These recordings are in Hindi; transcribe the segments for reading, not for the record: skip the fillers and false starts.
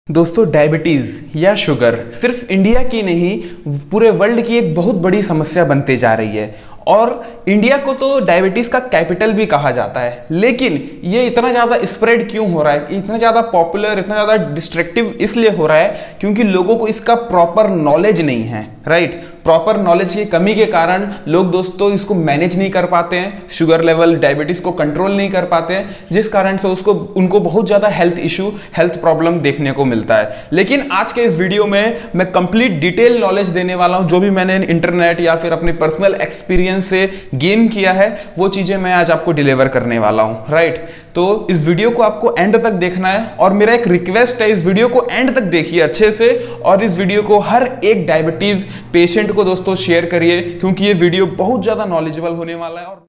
दोस्तों डायबिटीज़ या शुगर सिर्फ इंडिया की नहीं पूरे वर्ल्ड की एक बहुत बड़ी समस्या बनते जा रही है। और इंडिया को तो डायबिटीज़ का कैपिटल भी कहा जाता है, लेकिन ये इतना ज़्यादा स्प्रेड क्यों हो रहा है, इतना ज़्यादा पॉपुलर, इतना ज़्यादा डिस्ट्रक्टिव इसलिए हो रहा है क्योंकि लोगों को इसका प्रॉपर नॉलेज नहीं है। राइट, प्रॉपर नॉलेज की कमी के कारण लोग दोस्तों इसको मैनेज नहीं कर पाते हैं, शुगर लेवल डायबिटीज़ को कंट्रोल नहीं कर पाते हैं, जिस कारण से उनको बहुत ज़्यादा हेल्थ इशू, हेल्थ प्रॉब्लम देखने को मिलता है। लेकिन आज के इस वीडियो में मैं कंप्लीट डिटेल नॉलेज देने वाला हूं, जो भी मैंने इंटरनेट या फिर अपने पर्सनल एक्सपीरियंस से गेन किया है वो चीज़ें मैं आज आपको डिलीवर करने वाला हूं। राइट, तो इस वीडियो को आपको एंड तक देखना है और मेरा एक रिक्वेस्ट है, इस वीडियो को एंड तक देखिए अच्छे से और इस वीडियो को हर एक डायबिटीज पेशेंट को दोस्तों शेयर करिए, क्योंकि ये वीडियो बहुत ज्यादा नॉलेजेबल होने वाला है। और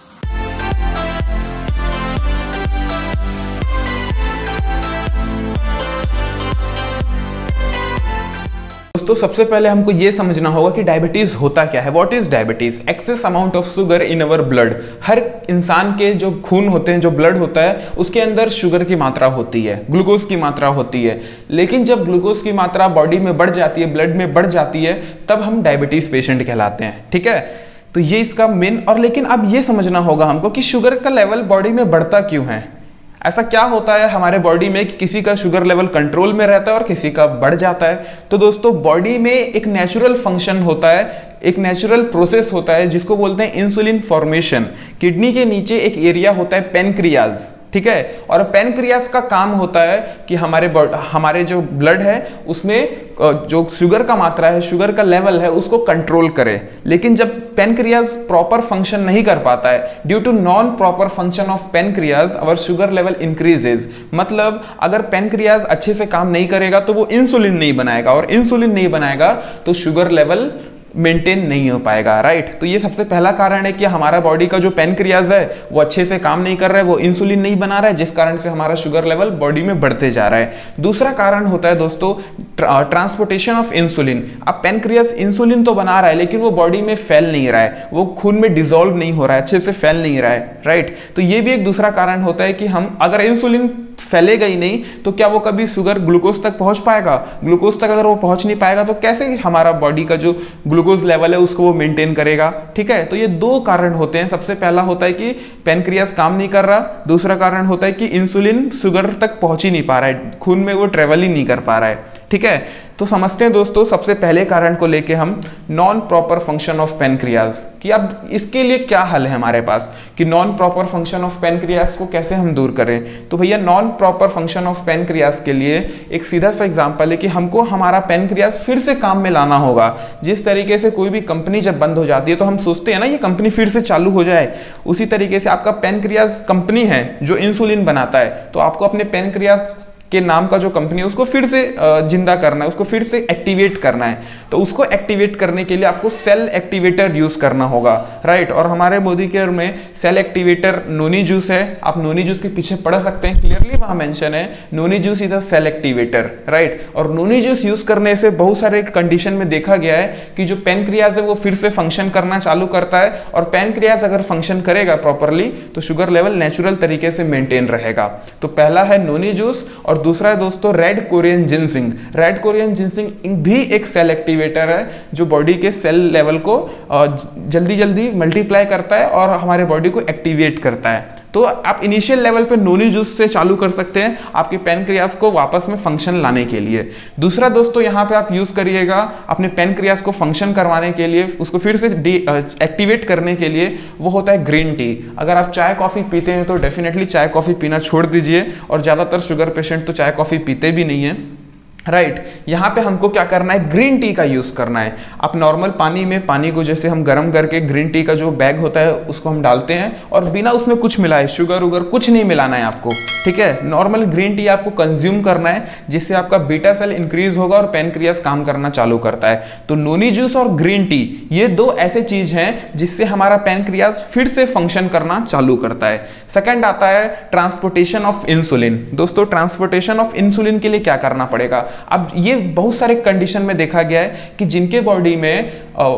दोस्तों सबसे पहले हमको यह समझना होगा कि डायबिटीज होता क्या है। What is diabetes? Excess amount of sugar in our blood. हर इंसान के जो खून होते हैं, जो ब्लड होता है, उसके अंदर शुगर की मात्रा होती है, ग्लूकोज की मात्रा होती है। लेकिन जब ग्लूकोज की मात्रा बॉडी में बढ़ जाती है, ब्लड में बढ़ जाती है, तब हम डायबिटीज पेशेंट कहलाते हैं। ठीक है, तो ये इसका मेन। और लेकिन अब ये समझना होगा हमको कि शुगर का लेवल बॉडी में बढ़ता क्यों है। ऐसा क्या होता है हमारे बॉडी में कि किसी का शुगर लेवल कंट्रोल में रहता है और किसी का बढ़ जाता है। तो दोस्तों बॉडी में एक नेचुरल फंक्शन होता है, एक नेचुरल प्रोसेस होता है जिसको बोलते हैं इंसुलिन फॉर्मेशन। किडनी के नीचे एक एरिया होता है पेनक्रियाज, ठीक है, और पेनक्रियाज का काम होता है कि हमारे जो ब्लड है उसमें जो शुगर का मात्रा है, शुगर का लेवल है, उसको कंट्रोल करे। लेकिन जब पेनक्रियाज प्रॉपर फंक्शन नहीं कर पाता है, due to non proper function of pancreas our sugar level increases. मतलब अगर पेनक्रियाज अच्छे से काम नहीं करेगा तो वो इंसुलिन नहीं बनाएगा, और इंसुलिन नहीं बनाएगा तो शुगर लेवल मेंटेन नहीं हो पाएगा। राइट, तो ये सबसे पहला कारण है कि हमारा बॉडी का जो पेनक्रियाज है वो अच्छे से काम नहीं कर रहा है, वो इंसुलिन नहीं बना रहा है, जिस कारण से हमारा शुगर लेवल बॉडी में बढ़ते जा रहा है। दूसरा कारण होता है दोस्तों ट्रांसपोर्टेशन ऑफ इंसुलिन। अब पेनक्रियाज इंसुलिन तो बना रहा है लेकिन वो बॉडी में फैल नहीं रहा है, वो खून में डिसॉल्व नहीं हो रहा है, अच्छे से फैल नहीं रहा है। राइट, तो ये भी एक दूसरा कारण होता है कि हम अगर इंसुलिन फैलेगा ही नहीं तो क्या वो कभी शुगर ग्लूकोज तक पहुंच पाएगा। ग्लूकोज तक अगर वो पहुंच नहीं पाएगा तो कैसे हमारा बॉडी का जो ग्लूकोज लेवल है उसको वो मेंटेन करेगा। ठीक है, तो ये दो कारण होते हैं। सबसे पहला होता है कि पेनक्रियास काम नहीं कर रहा, दूसरा कारण होता है कि इंसुलिन शुगर तक पहुंच ही नहीं पा रहा है, खून में वो ट्रेवल ही नहीं कर पा रहा है। ठीक है, तो समझते हैं दोस्तों सबसे पहले कारण को लेके हम non proper function of pancreas, कि अब इसके लिए क्या हल है हमारे पास कि non proper function of pancreas को कैसे हम दूर करें। तो भैया non proper function of pancreas के लिए एक सीधा सा एग्जांपल है कि हमको हमारा पेनक्रियाज फिर से काम में लाना होगा। जिस तरीके से कोई भी कंपनी जब बंद हो जाती है तो हम सोचते हैं ना ये कंपनी फिर से चालू हो जाए, उसी तरीके से आपका पेनक्रियाज कंपनी है जो इंसुलिन बनाता है, तो आपको अपने पेनक्रियाज के नाम का जो कंपनी है उसको फिर से जिंदा करना है, उसको फिर से एक्टिवेट करना है। तो उसको एक्टिवेट करने के लिए आपको सेल एक्टिवेटर यूज करना होगा। राइट, और हमारे मोदी केयर में सेल एक्टिवेटर नोनी जूस है, आप नोनी जूस के पीछे पढ़ सकते हैं, क्लियरली वहां मेंशन है noni juice is a cell activator. Right, और नोनी जूस यूज करने से बहुत सारे कंडीशन में देखा गया है कि जो पेनक्रियाज है वो फिर से फंक्शन करना चालू करता है, और पेनक्रियाज अगर फंक्शन करेगा प्रॉपरली तो शुगर लेवल नेचुरल तरीके से मेंटेन रहेगा। तो पहला है नोनी जूस, और दूसरा है दोस्तों red Korean ginseng. Red Korean ginseng भी एक सेल एक्टिवेटर है जो बॉडी के सेल लेवल को जल्दी जल्दी मल्टीप्लाई करता है और हमारे बॉडी को एक्टिवेट करता है। तो आप इनिशियल लेवल पे नोनी जूस से चालू कर सकते हैं आपके पेनक्रियाज को वापस में फंक्शन लाने के लिए। दूसरा दोस्तों यहाँ पे आप यूज करिएगा अपने पेनक्रियाज को फंक्शन करवाने के लिए, उसको फिर से एक्टिवेट करने के लिए, वो होता है ग्रीन टी। अगर आप चाय कॉफी पीते हैं तो डेफिनेटली चाय कॉफी पीना छोड़ दीजिए, और ज्यादातर शुगर पेशेंट तो चाय कॉफी पीते भी नहीं है। राइट, यहाँ पे हमको क्या करना है, ग्रीन टी का यूज करना है। आप नॉर्मल पानी में, पानी को जैसे हम गर्म करके ग्रीन टी का जो बैग होता है उसको हम डालते हैं, और बिना उसमें कुछ मिलाए, शुगर उगर कुछ नहीं मिलाना है आपको। ठीक है, नॉर्मल ग्रीन टी आपको कंज्यूम करना है, जिससे आपका बीटा सेल इंक्रीज होगा और पेनक्रियाज काम करना चालू करता है। तो नोनी जूस और ग्रीन टी ये दो ऐसे चीज हैं जिससे हमारा पेनक्रियाज फिर से फंक्शन करना चालू करता है। सेकेंड आता है ट्रांसपोर्टेशन ऑफ इंसुलिन। दोस्तों ट्रांसपोर्टेशन ऑफ इंसुलिन के लिए क्या करना पड़ेगा। अब ये बहुत सारे कंडीशन में देखा गया है कि जिनके बॉडी में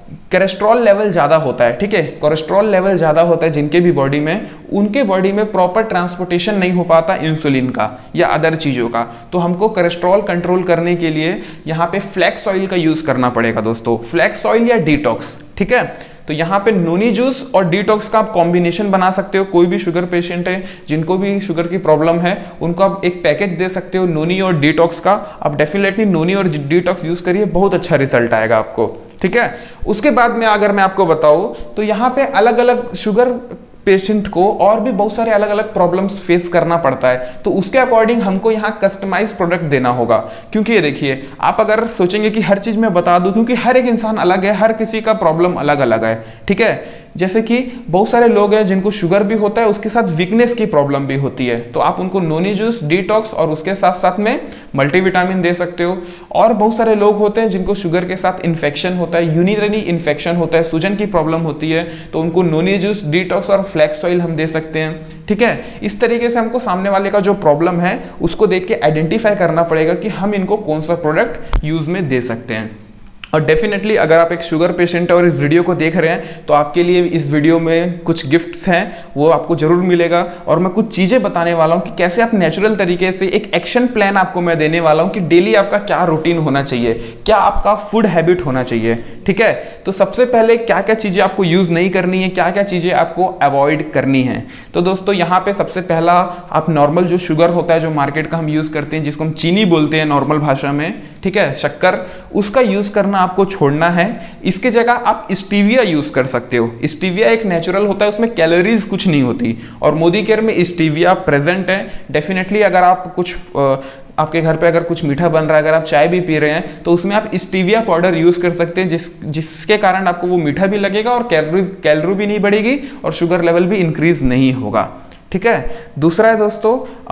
कोलेस्ट्रॉल लेवल ज़्यादा होता है, ठीक है, कोलेस्ट्रॉल लेवल ज़्यादा होता है जिनके भी बॉडी में, उनके बॉडी में प्रॉपर ट्रांसपोर्टेशन नहीं हो पाता इंसुलिन का या अदर चीज़ों का, तो हमको कोलेस्ट्रॉल कंट्रोल करने के लिए यहाँ पे फ्लैक्स ऑयल का यूज़ करना पड़ेगा दोस्तों, फ्लैक्स ऑयल या डिटॉक्स, ठीक है। तो यहाँ पे नोनी जूस और डिटॉक्स का आप कॉम्बिनेशन बना सकते हो। कोई भी शुगर पेशेंट है, जिनको भी शुगर की प्रॉब्लम है, उनको आप एक पैकेज दे सकते हो नोनी और डिटॉक्स का। आप डेफिनेटली नोनी और डिटॉक्स यूज़ करिए, बहुत अच्छा रिजल्ट आएगा आपको, ठीक है। उसके बाद में अगर मैं आपको बताऊँ तो यहाँ पे अलग अलग शुगर पेशेंट को और भी बहुत सारे अलग अलग प्रॉब्लम्स फेस करना पड़ता है, तो उसके अकॉर्डिंग हमको यहाँ कस्टमाइज प्रोडक्ट देना होगा। क्योंकि ये देखिए, आप अगर सोचेंगे कि हर चीज़ मैं बता दूं, क्योंकि हर एक इंसान अलग है, हर किसी का प्रॉब्लम अलग अलग है, ठीक है। जैसे कि बहुत सारे लोग हैं जिनको शुगर भी होता है, उसके साथ वीकनेस की प्रॉब्लम भी होती है, तो आप उनको नोनी जूस, डिटॉक्स और उसके साथ साथ में मल्टीविटामिन दे सकते हो। और बहुत सारे लोग होते हैं जिनको शुगर के साथ इन्फेक्शन होता है, यूरिनरी इन्फेक्शन होता है, सूजन की प्रॉब्लम होती है, तो उनको नोनी जूस, डिटॉक्स और फ्लैक्स ऑयल हम दे सकते हैं, ठीक है। इस तरीके से हमको सामने वाले का जो प्रॉब्लम है उसको देख के आइडेंटिफाई करना पड़ेगा कि हम इनको कौन सा प्रोडक्ट यूज में दे सकते हैं। और डेफिनेटली अगर आप एक शुगर पेशेंट है और इस वीडियो को देख रहे हैं, तो आपके लिए इस वीडियो में कुछ गिफ्ट्स हैं, वो आपको जरूर मिलेगा। और मैं कुछ चीज़ें बताने वाला हूँ कि कैसे आप नेचुरल तरीके से, एक एक्शन प्लान आपको मैं देने वाला हूँ कि डेली आपका क्या रूटीन होना चाहिए, क्या आपका फूड हैबिट होना चाहिए, ठीक है। तो सबसे पहले क्या क्या चीज़ें आपको यूज़ नहीं करनी है, क्या क्या चीज़ें आपको अवॉइड करनी है। तो दोस्तों यहाँ पे सबसे पहला, आप नॉर्मल जो शुगर होता है, जो मार्केट का हम यूज़ करते हैं, जिसको हम चीनी बोलते हैं नॉर्मल भाषा में, ठीक है, शक्कर, उसका यूज़ करना आपको छोड़ना है। इसके जगह आप स्टीविया यूज़ कर सकते हो। स्टीविया एक नेचुरल होता है, उसमें कैलोरीज कुछ नहीं होती, और मोदी केयर में स्टीविया प्रेजेंट है। डेफिनेटली अगर आप कुछ आपके घर पे अगर कुछ मीठा बन रहा है, अगर आप चाय भी पी रहे हैं, तो उसमें आप स्टीविया पाउडर यूज़ कर सकते हैं, जिसके कारण आपको वो मीठा भी लगेगा और कैलोरी भी नहीं बढ़ेगी और शुगर लेवल भी इंक्रीज नहीं होगा, ठीक है। दूसरा है दोस्तों,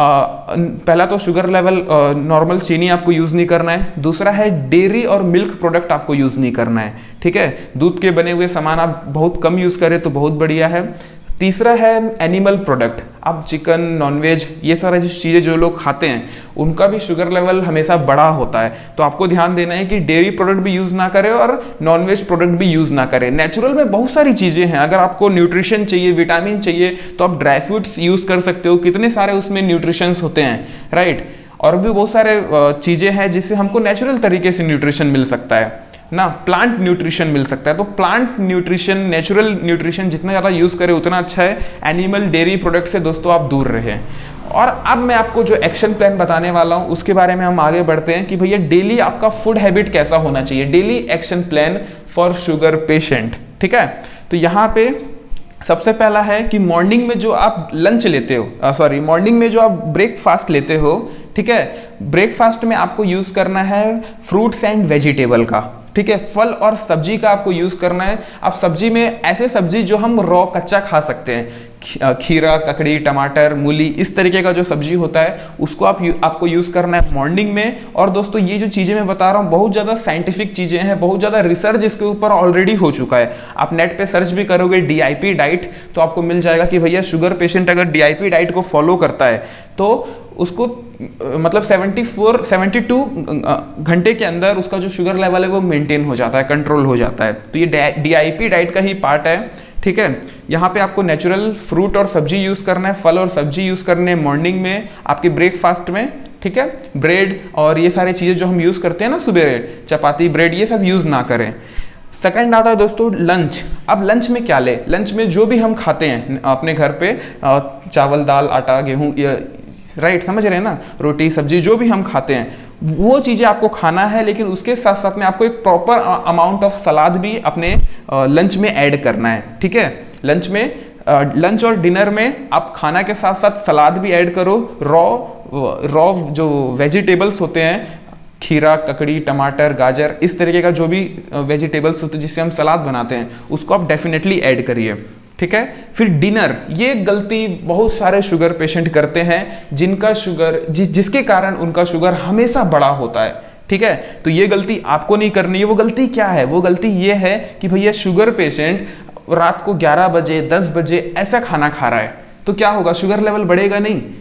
पहला तो शुगर लेवल नॉर्मल चीनी आपको यूज़ नहीं करना है। दूसरा है डेयरी और मिल्क प्रोडक्ट आपको यूज़ नहीं करना है, ठीक है। दूध के बने हुए सामान आप बहुत कम यूज़ करें तो बहुत बढ़िया है। तीसरा है एनिमल प्रोडक्ट, आप चिकन, नॉनवेज, ये सारा चीज़ें जो लोग खाते हैं उनका भी शुगर लेवल हमेशा बड़ा होता है, तो आपको ध्यान देना है कि डेयरी प्रोडक्ट भी यूज़ ना करें और नॉनवेज प्रोडक्ट भी यूज़ ना करें। नेचुरल में बहुत सारी चीज़ें हैं, अगर आपको न्यूट्रिशन चाहिए, विटामिन चाहिए, तो आप ड्राई फ्रूट्स यूज़ कर सकते हो, कितने सारे उसमें न्यूट्रिशंस होते हैं, राइट। और भी बहुत सारे चीज़ें हैं जिससे हमको नेचुरल तरीके से न्यूट्रिशन मिल सकता है ना, प्लांट न्यूट्रिशन मिल सकता है। तो प्लांट न्यूट्रिशन, नेचुरल न्यूट्रिशन जितना ज़्यादा यूज़ करें उतना अच्छा है। एनिमल डेयरी प्रोडक्ट से दोस्तों आप दूर रहें। और अब मैं आपको जो एक्शन प्लान बताने वाला हूँ उसके बारे में हम आगे बढ़ते हैं कि भैया डेली आपका फूड हैबिट कैसा होना चाहिए, daily action plan for sugar patient, ठीक है। तो यहाँ पे सबसे पहला है कि मॉर्निंग में जो आप लंच लेते हो, मॉर्निंग में जो आप ब्रेकफास्ट लेते हो, ठीक है, ब्रेकफास्ट में आपको यूज़ करना है फ्रूट्स एंड वेजिटेबल का, ठीक है, फल और सब्जी का आपको यूज़ करना है। आप सब्जी में ऐसे सब्जी जो हम रॉ कच्चा खा सकते हैं, खीरा, ककड़ी, टमाटर, मूली, इस तरीके का जो सब्जी होता है उसको आपको यूज़ करना है मॉर्निंग में। और दोस्तों ये जो चीज़ें मैं बता रहा हूँ बहुत ज़्यादा साइंटिफिक चीज़ें हैं, बहुत ज़्यादा रिसर्च इसके ऊपर ऑलरेडी हो चुका है। आप नेट पे सर्च भी करोगे DIP डाइट, तो आपको मिल जाएगा कि भैया शुगर पेशेंट अगर DIP डाइट को फॉलो करता है तो उसको मतलब 72 घंटे के अंदर उसका जो शुगर लेवल है वो मेंटेन हो जाता है, कंट्रोल हो जाता है। तो ये DIP डाइट का ही पार्ट है, ठीक है। यहाँ पे आपको नेचुरल फ्रूट और सब्जी यूज़ करना है, फल और सब्जी यूज़ करने हैं मॉर्निंग में आपके ब्रेकफास्ट में, ठीक है। ब्रेड और ये सारी चीज़ें जो हम यूज़ करते हैं ना सुबह, चपाती, ब्रेड, ये सब यूज़ ना करें। सेकंड आता है दोस्तों लंच। अब लंच में क्या ले, लंच में जो भी हम खाते हैं अपने घर पे, चावल, दाल, आटा, गेहूँ, राइट, समझ रहे हैं ना, रोटी, सब्जी, जो भी हम खाते हैं वो चीज़ें आपको खाना है, लेकिन उसके साथ साथ में आपको एक प्रॉपर अमाउंट ऑफ सलाद भी अपने लंच में ऐड करना है, ठीक है। लंच और डिनर में आप खाना के साथ साथ सलाद भी ऐड करो। रॉ जो वेजिटेबल्स होते हैं, खीरा, ककड़ी, टमाटर, गाजर, इस तरीके का जो भी वेजिटेबल्स होते हैं जिससे हम सलाद बनाते हैं उसको आप डेफिनेटली ऐड करिए, ठीक है। फिर डिनर, ये गलती बहुत सारे शुगर पेशेंट करते हैं जिनका शुगर जिसके कारण उनका शुगर हमेशा बड़ा होता है, ठीक है। तो ये गलती आपको नहीं करनी है। वो गलती क्या है, वो गलती ये है कि भैया शुगर पेशेंट रात को 11 बजे, 10 बजे ऐसा खाना खा रहा है, तो क्या होगा, शुगर लेवल बढ़ेगा नहीं,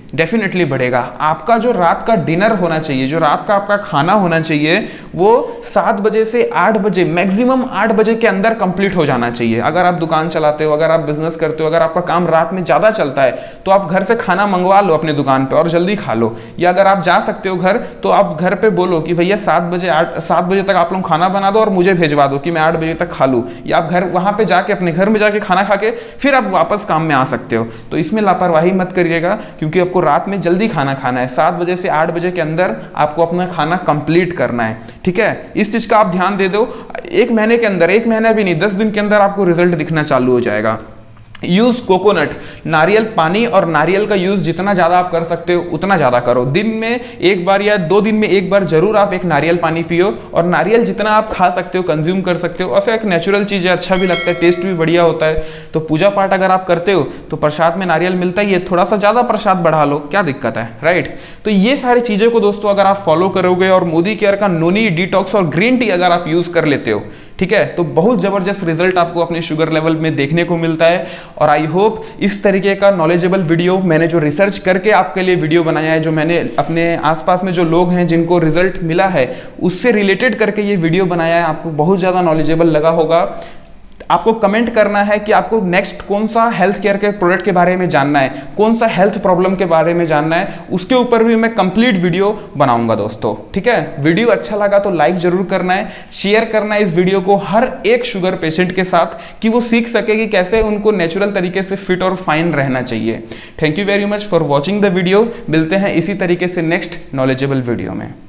डेफिनेटली बढ़ेगा। आपका जो रात का डिनर होना चाहिए, जो रात का आपका खाना होना चाहिए, वो 7 बजे से 8 बजे, मैक्सिमम 8 बजे के अंदर कंप्लीट हो जाना चाहिए। अगर आप दुकान चलाते हो, अगर आप बिजनेस करते हो, अगर आपका काम रात में ज़्यादा चलता है तो आप घर से खाना मंगवा लो अपने दुकान पे और जल्दी खा लो। या अगर आप जा सकते हो घर, तो आप घर पे बोलो कि भैया 7 बजे तक आप लोग खाना बना दो और मुझे भेजवा दो कि मैं 8 बजे तक खा लूँ। या आप घर वहाँ पे जाके अपने घर में जाके खाना खा के फिर आप वापस काम में आ सकते हो। तो इसमें लापरवाही मत करिएगा, क्योंकि आपको रात में जल्दी खाना खाना है। 7 बजे से 8 बजे के अंदर आपको अपना खाना कंप्लीट करना है, ठीक है। इस चीज का आप ध्यान दे दो। 1 महीने के अंदर, 1 महीना भी नहीं, 10 दिन के अंदर आपको रिजल्ट दिखना चालू हो जाएगा। यूज कोकोनट, नारियल पानी और नारियल का यूज जितना ज्यादा आप कर सकते हो उतना ज्यादा करो। दिन में 1 बार या 2 दिन में 1 बार जरूर आप एक नारियल पानी पियो। और नारियल जितना आप खा सकते हो, कंज्यूम कर सकते हो। ऐसा एक नेचुरल चीज है, अच्छा भी लगता है, टेस्ट भी बढ़िया होता है। तो पूजा पाठ अगर आप करते हो तो प्रसाद में नारियल मिलता ही है, थोड़ा सा ज्यादा प्रसाद बढ़ा लो, क्या दिक्कत है, राइट। तो ये सारी चीजों को दोस्तों अगर आप फॉलो करोगे और मोदी केयर का नोनी, डिटॉक्स और ग्रीन टी अगर आप यूज कर लेते हो, ठीक है, तो बहुत जबरदस्त रिजल्ट आपको अपने शुगर लेवल में देखने को मिलता है। और आई होप इस तरीके का नॉलेजेबल वीडियो, मैंने जो रिसर्च करके आपके लिए वीडियो बनाया है, जो मैंने अपने आसपास में जो लोग हैं जिनको रिजल्ट मिला है उससे रिलेटेड करके ये वीडियो बनाया है, आपको बहुत ज़्यादा नॉलेजेबल लगा होगा। आपको कमेंट करना है कि आपको नेक्स्ट कौन सा हेल्थ केयर के प्रोडक्ट के बारे में जानना है, कौन सा हेल्थ प्रॉब्लम के बारे में जानना है, उसके ऊपर भी मैं कंप्लीट वीडियो बनाऊंगा दोस्तों, ठीक है। वीडियो अच्छा लगा तो लाइक जरूर करना है, शेयर करना है इस वीडियो को हर एक शुगर पेशेंट के साथ, कि वो सीख सके कि कैसे उनको नेचुरल तरीके से फिट और फाइन रहना चाहिए। Thank you very much for watching the video. मिलते हैं इसी तरीके से नेक्स्ट नॉलेजेबल वीडियो में।